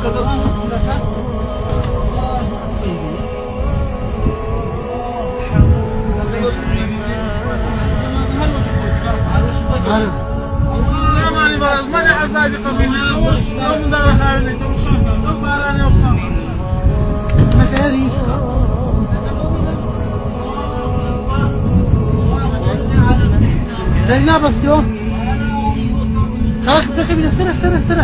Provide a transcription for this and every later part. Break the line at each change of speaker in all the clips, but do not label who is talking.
لا ماني باز ماني عزايدي قبيل لو من دار حالي لو باراني وصل
مكاريس لا بس يوم خلاص تركب استرح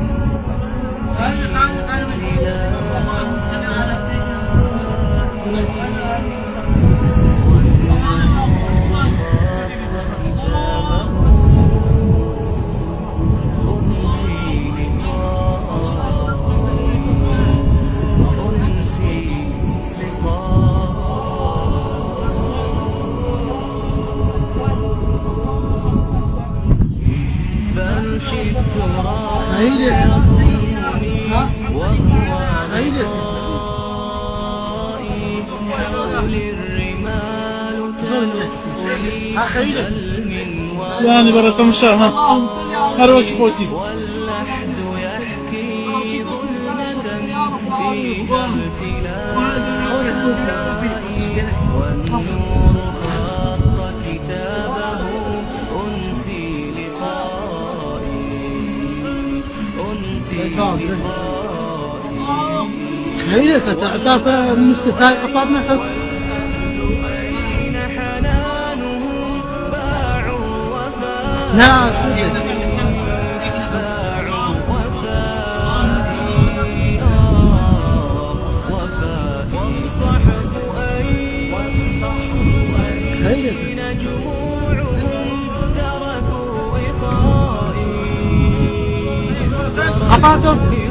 يعني برا تمشى ها أروح فوتي
واللحد يحكي ظلمة فيها ابتلاء والنور خط كتابه أنسي لقائي
خيرك تعطاك مستثاء قطعنا حب
أين حنانهم باعوا وفاء
لا
باعوا وفائي والصحب أين جموعهم تركوا إخائي